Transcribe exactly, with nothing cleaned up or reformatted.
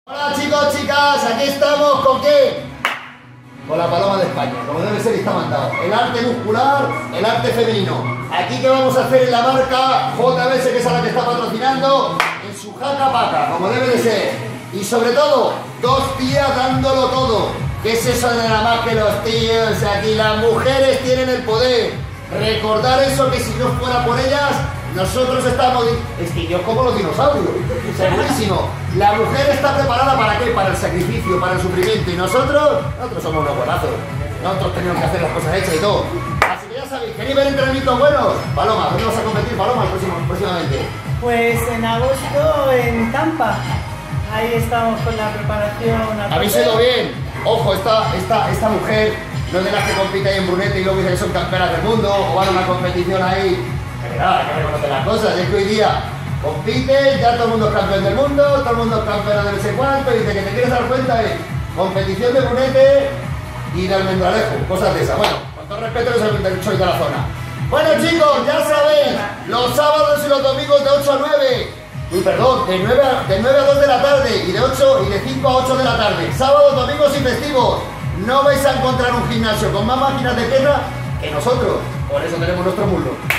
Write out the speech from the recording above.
Hola chicos, chicas, aquí estamos ¿con qué? Con la paloma de España, como debe ser y está mandado. El arte muscular, el arte femenino. Aquí que vamos a hacer en la marca J B S, que es a la que está patrocinando, en su jaca paca, como debe de ser. Y sobre todo, dos tías dándolo todo. ¿Qué es eso de nada más que los tíos? Aquí las mujeres tienen el poder. Recordar eso, que si no fuera por ellas, nosotros estamos extinguidos como los dinosaurios, segurísimo. La mujer está preparada ¿para qué? Para el sacrificio, para el sufrimiento. Y nosotros, nosotros somos unos buenazos. Nosotros tenemos que hacer las cosas hechas y todo. Así que ya sabéis, ¿queréis ver entrenamientos buenos? Paloma, ¿dónde vas a competir, Paloma, próximo, próximamente? Pues en agosto en Tampa. Ahí estamos con la preparación. ¿Habéis ido bien? Ojo, esta, esta, esta mujer no es de las que compite ahí en Brunete y luego dice que son campeonas del mundo o van a una competición ahí. Que nada, hay que reconocer las cosas. Es que hoy día compite, ya todo el mundo es campeón del mundo, todo el mundo es campeón de no sé cuánto, y dice que te quieres dar cuenta de competición de Brunete y de Almendralejo, cosas de esas. Bueno, con todo respeto, no soy de la zona. Bueno chicos, ya sabéis, los sábados y los domingos de ocho a nueve. Uy, perdón, de nueve, a, de nueve a dos de la tarde y de, ocho, y de cinco a ocho de la tarde. Sábados, domingos y festivos. No vais a encontrar un gimnasio con más máquinas de guerra que nosotros. Por eso tenemos nuestro muslo.